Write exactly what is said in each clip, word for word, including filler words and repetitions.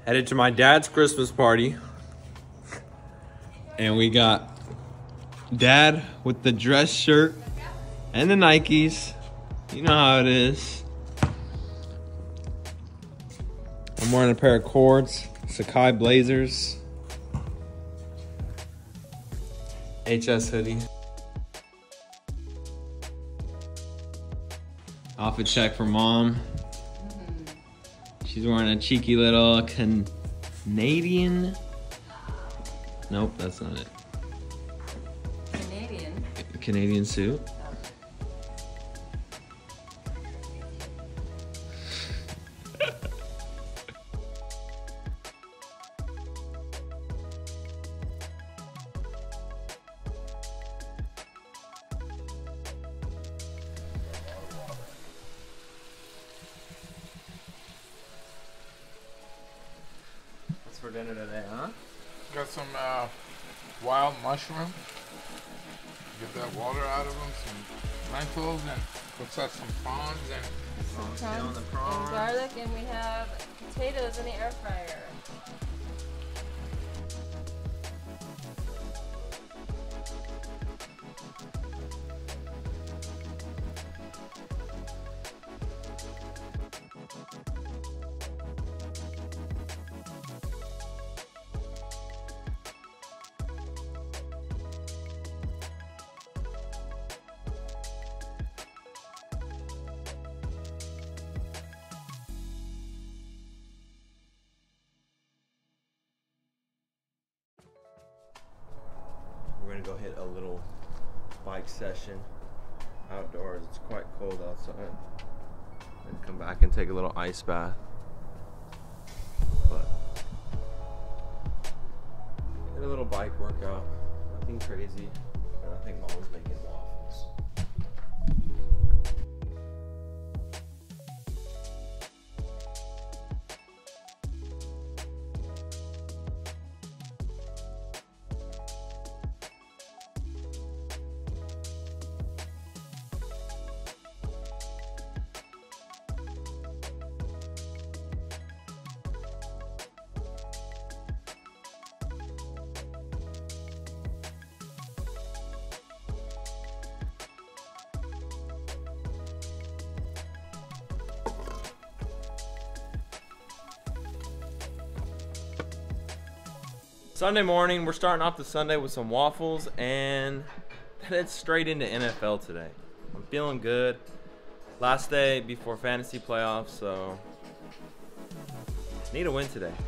Headed to my dad's Christmas party. And we got Dad with the dress shirt and the Nikes. You know how it is. I'm wearing a pair of cords, Sacai Blazers, H S hoodie. Outfit check for Mom. Mm-hmm. She's wearing a cheeky little Canadian. Nope, that's not it. Canadian. Canadian suit. What's for dinner today, huh? Got some uh, wild mushroom. Get that water out of them. Some lentils and what's that? Some prawns and some prawns and garlic, and we have potatoes in the air fryer. We're gonna go hit a little bike session outdoors. It's quite cold outside. And come back and take a little ice bath. But hit a little bike workout. Nothing crazy. And I think Mom's making waffles. Sunday morning, we're starting off the Sunday with some waffles and head straight into N F L today. I'm feeling good. Last day before fantasy playoffs, so need a win today.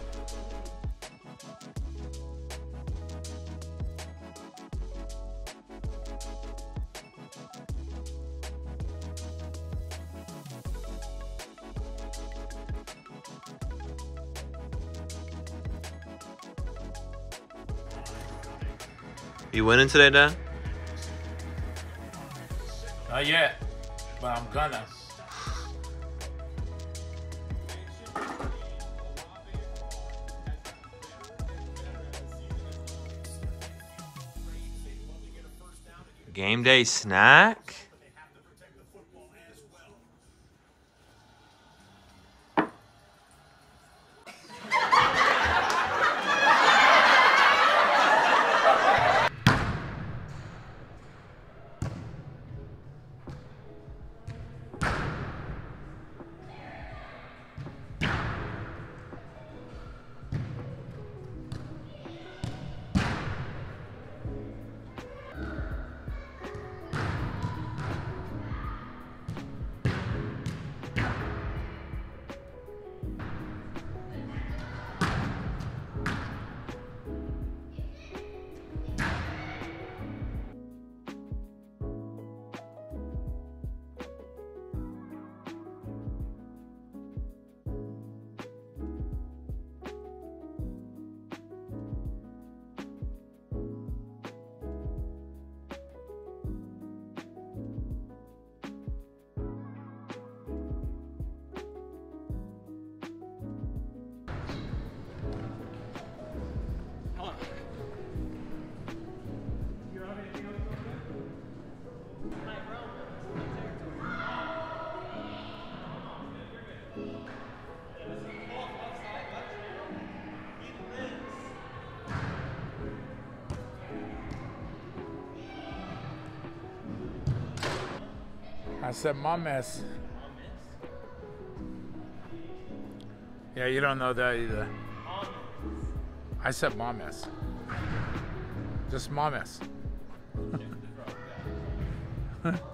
You winning today, Dad? not yet, but I'm gonna. Game day snack? I said mames. Yeah, you don't know that either. I said mames. Just mames.